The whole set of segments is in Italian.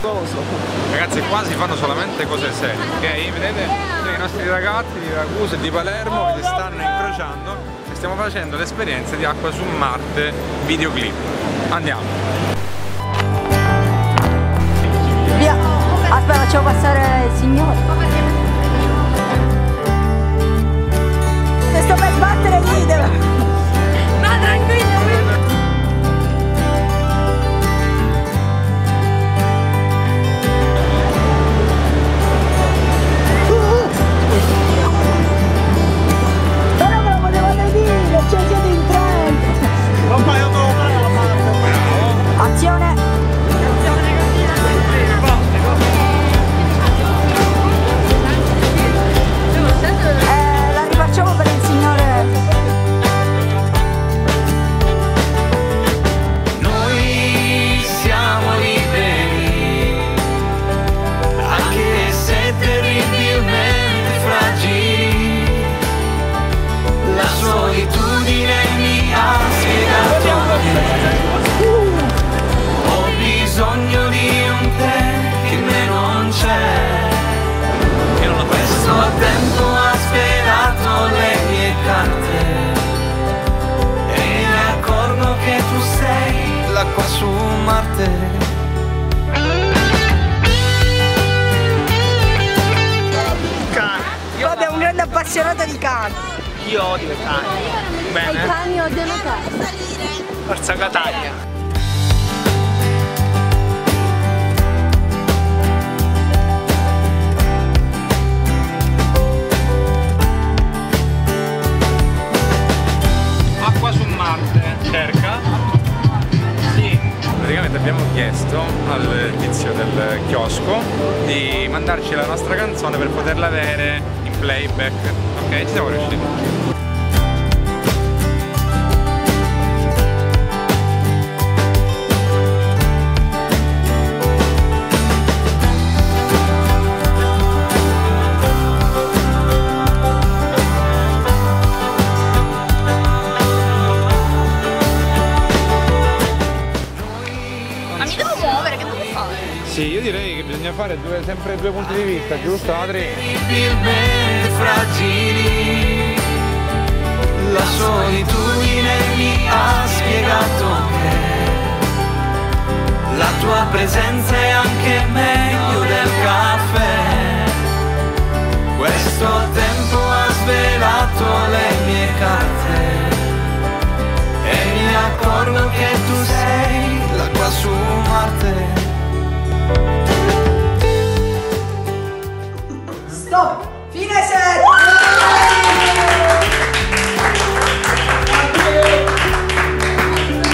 Ragazzi, qua si fanno solamente cose serie, ok? Vedete? I nostri ragazzi di Ragusa e di Palermo che si stanno incrociando e stiamo facendo l'esperienza di Acqua su Marte videoclip. Andiamo! Via! Aspetta, facciamo passare il signore. Se sto per sbattere video! Ma tranquillo! Ho bisogno di un te che in me non c'è. Questo tempo ha svelato le mie carte e mi accorgo che tu sei l'acqua su Marte. Vabbè, è un grande appassionato di cani. Io odio i cani. Bene. I cani odiano te. Forza Catania. Acqua su Marte, cerca. Sì. Praticamente abbiamo chiesto al tizio del chiosco di mandarci la nostra canzone per poterla avere in playback. Ok, ci siamo riusciti. Sì, io direi che bisogna fare sempre due punti di vista, giusto Adri? Incredibilmente fragili, la solitudine mi ha spiegato che la tua presenza è anche meglio del caffè. Questo tempo ha svelato le mie carte e mi accorgo che tu sei l'acqua su Marte. Stop! Fine set!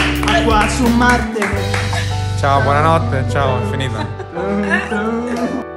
Acqua su Marte. Ciao, buonanotte, ciao, è finita.